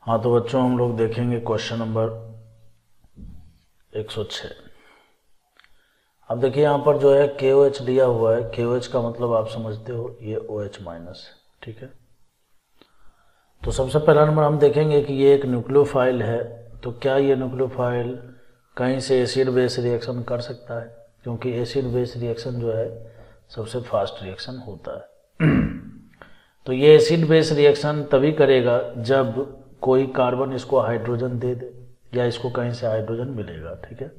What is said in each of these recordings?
हाँ तो बच्चों हम लोग देखेंगे क्वेश्चन नंबर 106। अब देखिए यहाँ पर जो है KOH दिया हुआ है। KOH का मतलब आप समझते हो ये OH माइनस, ठीक है। तो सबसे पहला नंबर हम देखेंगे कि ये एक न्यूक्लियोफाइल है, तो क्या ये न्यूक्लियोफाइल कहीं से एसिड बेस रिएक्शन कर सकता है, क्योंकि एसिड बेस रिएक्शन जो है सबसे फास्ट रिएक्शन होता है। तो ये एसिड बेस रिएक्शन तभी करेगा जब कोई कार्बन इसको हाइड्रोजन दे दे या इसको कहीं से हाइड्रोजन मिलेगा, ठीक है।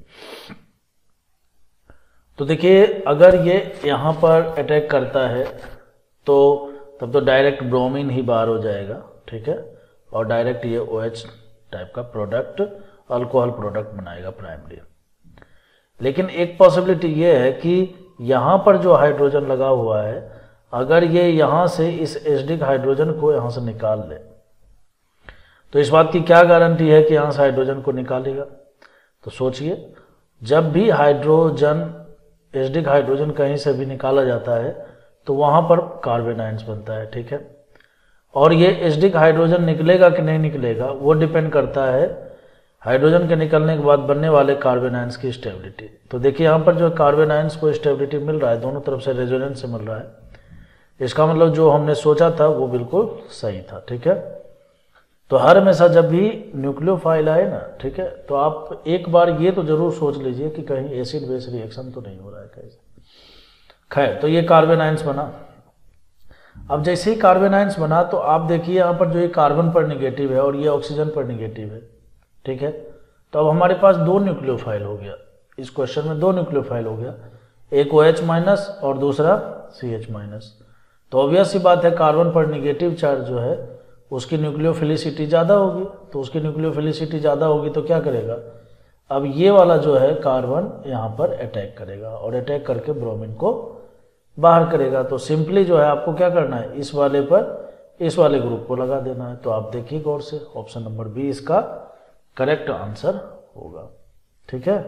तो देखिए अगर ये यहाँ पर अटैक करता है तो तब तो डायरेक्ट ब्रोमीन ही बाहर हो जाएगा, ठीक है, और डायरेक्ट ये OH टाइप का प्रोडक्ट अल्कोहल प्रोडक्ट बनाएगा प्राइमरी। लेकिन एक पॉसिबिलिटी ये है कि यहाँ पर जो हाइड्रोजन लगा हुआ है, अगर ये यहाँ से इस एसिडिक हाइड्रोजन को यहाँ से निकाल ले, तो इस बात की क्या गारंटी है कि यहाँ से हाइड्रोजन को निकालेगा। तो सोचिए, जब भी हाइड्रोजन एसिडिक हाइड्रोजन कहीं से भी निकाला जाता है तो वहाँ पर कार्बन आयंस बनता है, ठीक है। और ये एसिडिक हाइड्रोजन निकलेगा कि नहीं निकलेगा वो डिपेंड करता है हाइड्रोजन के निकलने के बाद बनने वाले कार्बन आयंस की स्टेबिलिटी। तो देखिए यहाँ पर जो कार्बन आयंस को स्टेबिलिटी मिल रहा है, दोनों तरफ से रेजोनेंस से मिल रहा है, इसका मतलब जो हमने सोचा था वो बिल्कुल सही था, ठीक है। तो हर हमेशा जब भी न्यूक्लियोफाइल आए ना, ठीक है, तो आप एक बार ये तो जरूर सोच लीजिए कि कहीं एसिड बेस रिएक्शन तो नहीं हो रहा है कैसे। खैर, तो ये कार्बन आयंस बना। अब जैसे ही कार्बन आयंस बना तो आप देखिए यहाँ पर जो ये कार्बन पर निगेटिव है और ये ऑक्सीजन पर निगेटिव है, ठीक है। तो अब हमारे पास दो न्यूक्लियोफाइल हो गया, इस क्वेश्चन में दो न्यूक्लियोफाइल हो गया, एक OH माइनस और दूसरा CH माइनस। तो ऑब्वियस सी बात है कार्बन पर निगेटिव चार्ज जो है उसकी न्यूक्लियोफिलिसिटी ज़्यादा होगी, तो उसकी न्यूक्लियोफिलिसिटी ज़्यादा होगी तो क्या करेगा, अब ये वाला जो है कार्बन यहाँ पर अटैक करेगा और अटैक करके ब्रोमीन को बाहर करेगा। तो सिंपली जो है आपको क्या करना है, इस वाले पर इस वाले ग्रुप को लगा देना है। तो आप देखिए गौर से, ऑप्शन नंबर बी इसका करेक्ट आंसर होगा, ठीक है।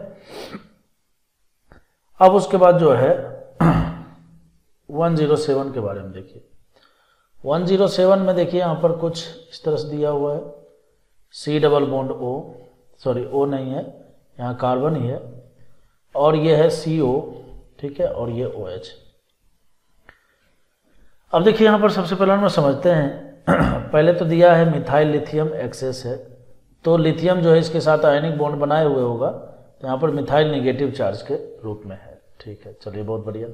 अब उसके बाद जो है 107 के बारे में देखिए। 107 में देखिए यहाँ पर कुछ इस तरह से दिया हुआ है, C double bond O, sorry O नहीं है, यहाँ कार्बन ही है, और ये है CO, ठीक है, और ये OH। अब देखिए यहाँ पर सबसे पहले हम समझते हैं पहले तो दिया है मिथाइल लिथियम एक्सेस है, तो लिथियम जो है इसके साथ आयनिक बॉन्ड बनाए हुए होगा, तो यहाँ पर मिथाइल निगेटिव चार्ज के रूप में है, ठीक है। चलिए बहुत बढ़िया।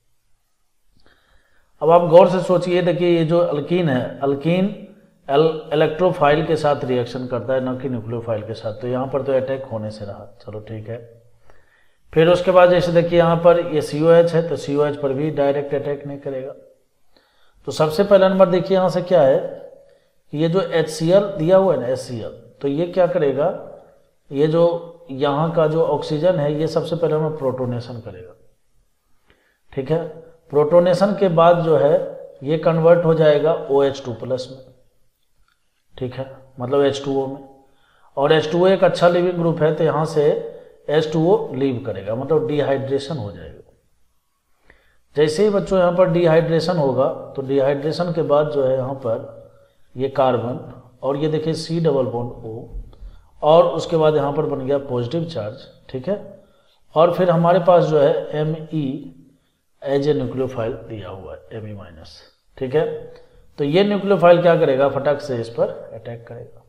अब आप गौर से सोचिए, देखिए ये जो अल्कीन है, अल्कीन इलेक्ट्रोफाइल के साथ रिएक्शन करता है, न कि न्यूक्लियोफाइल के साथ, तो यहाँ पर तो अटैक होने से रहा, चलो ठीक है। फिर उसके बाद जैसे देखिए यहाँ पर ये COH है, तो COH पर भी डायरेक्ट अटैक नहीं करेगा। तो सबसे पहला नंबर देखिए यहाँ से क्या है कि ये जो HCl दिया हुआ है ना, HCl, तो ये क्या करेगा, ये जो यहाँ का जो ऑक्सीजन है ये सबसे पहले हमें प्रोटोनेशन करेगा, ठीक है। प्रोटोनेशन के बाद जो है ये कन्वर्ट हो जाएगा OH2 प्लस में, ठीक है, मतलब H2O में, और H2O एक अच्छा लिविंग ग्रुप है, तो यहाँ से H2O लीव करेगा, मतलब डिहाइड्रेशन हो जाएगा। जैसे ही बच्चों यहाँ पर डिहाइड्रेशन होगा, तो डिहाइड्रेशन के बाद जो है यहाँ पर ये कार्बन और ये देखिए C डबल बॉन्ड O, और उसके बाद यहाँ पर बन गया पॉजिटिव चार्ज, ठीक है। और फिर हमारे पास जो है Me एज ए न्यूक्लियोफाइल दिया हुआ है, Me माइनस, ठीक है। तो ये न्यूक्लियोफाइल क्या करेगा, फटक से इस पर अटैक करेगा।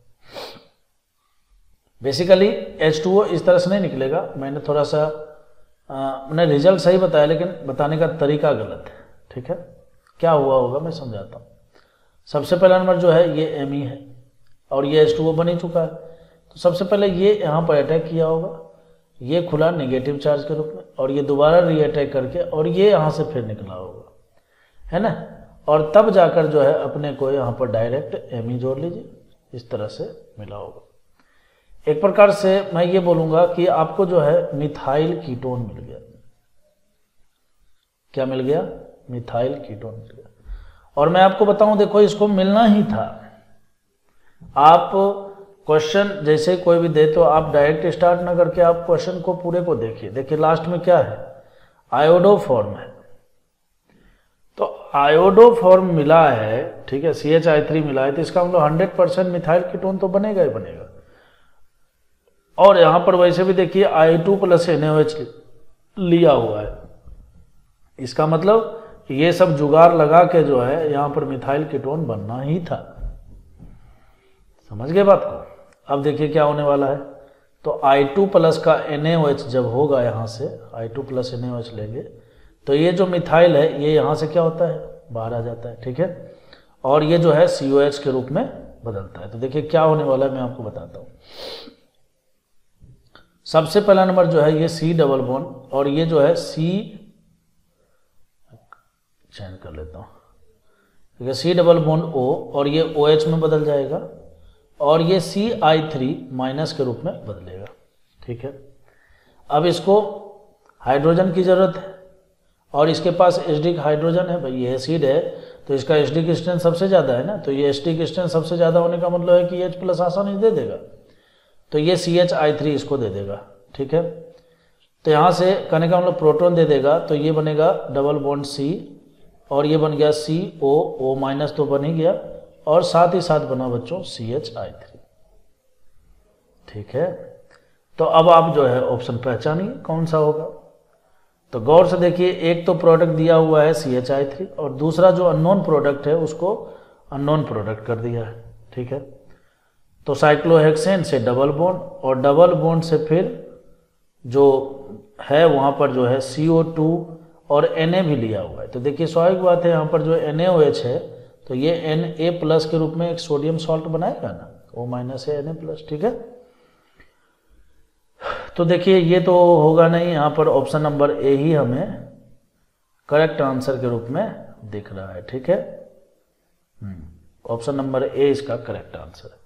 बेसिकली H2O इस तरह से नहीं निकलेगा, मैंने थोड़ा सा मैंने रिजल्ट सही बताया लेकिन बताने का तरीका गलत है, ठीक है। क्या हुआ होगा मैं समझाता हूँ। सबसे पहला नंबर जो है ये Me है और ये H2O बन ही चुका है, तो सबसे पहले ये यहाँ पर अटैक किया होगा, ये खुला नेगेटिव चार्ज के रूप में, और ये दोबारा री अटैक करके और ये यहाँ से फिर निकला होगा, है ना, और तब जाकर जो है अपने को यहाँ पर डायरेक्ट Me जोड़ लीजिए, इस तरह से मिला होगा। एक प्रकार से मैं ये बोलूँगा कि आपको जो है मिथाइल कीटोन मिल गया। क्या मिल गया, मिथाइल कीटोन मिल गया। और मैं आपको बताऊं, देखो इसको मिलना ही था। आप क्वेश्चन जैसे कोई भी दे तो आप डायरेक्ट स्टार्ट ना करके आप क्वेश्चन को पूरे को देखिए। देखिए लास्ट में क्या है, आयोडो फॉर्म है, तो आयोडो फॉर्म मिला है, ठीक है, CH3 मिला है, तो इसका मतलब 100% मिथाइल कीटोन तो बनेगा ही बनेगा। और यहां पर वैसे भी देखिए I2 + NaOH लिया हुआ है, इसका मतलब ये सब जुगाड़ लगा के जो है यहां पर मिथाइल कीटोन बनना ही था। समझ गए बात को? अब देखिए क्या होने वाला है, तो I2+ का NaOH जब होगा, यहां से I2+ NaOH लेंगे तो ये जो मिथाइल है ये यहां से क्या होता है, बाहर आ जाता है, ठीक है, और ये जो है COH के रूप में बदलता है। तो देखिए क्या होने वाला है मैं आपको बताता हूं। सबसे पहला नंबर जो है ये C डबल बॉन्ड, और ये जो है C चेंज कर लेता हूं, ठीक है, C डबल बॉन्ड O, और ये OH में बदल जाएगा, और ये CI3- के रूप में बदलेगा, ठीक है। अब इसको हाइड्रोजन की जरूरत है, और इसके पास एसिडिक हाइड्रोजन है, भाई ये एसिड है तो इसका एसिडिक स्ट्रेंथ सबसे ज़्यादा है ना, तो ये एसिडिक स्ट्रेंथ सबसे ज़्यादा होने का मतलब है कि H+ आसानी दे देगा, तो ये CHI3 इसको दे देगा, ठीक है। तो यहाँ से कहने का मतलब प्रोटॉन दे देगा, तो ये बनेगा डबल बॉन्ड C, और ये बन गया CO, O- तो बन ही गया, और साथ ही साथ बना बच्चों CHI3, ठीक है। तो अब आप जो है ऑप्शन पहचानिए कौन सा होगा। तो गौर से देखिए, एक तो प्रोडक्ट दिया हुआ है CHI3, और दूसरा जो अननोन प्रोडक्ट है उसको अननोन प्रोडक्ट कर दिया है, ठीक है। तो साइक्लोहेक्सेन से डबल बॉन्ड, और डबल बॉन्ड से फिर जो है वहाँ पर जो है CO2 और Na भी लिया हुआ है। तो देखिए स्वाभाविक बात है, यहाँ पर जो NaOH है तो ये Na+ के रूप में एक सोडियम सॉल्ट बनाएगा ना, O- है Na+, ठीक है। तो देखिए ये तो होगा नहीं, यहाँ पर ऑप्शन नंबर ए ही हमें करेक्ट आंसर के रूप में दिख रहा है, ठीक है। ऑप्शन नंबर ए इसका करेक्ट आंसर है।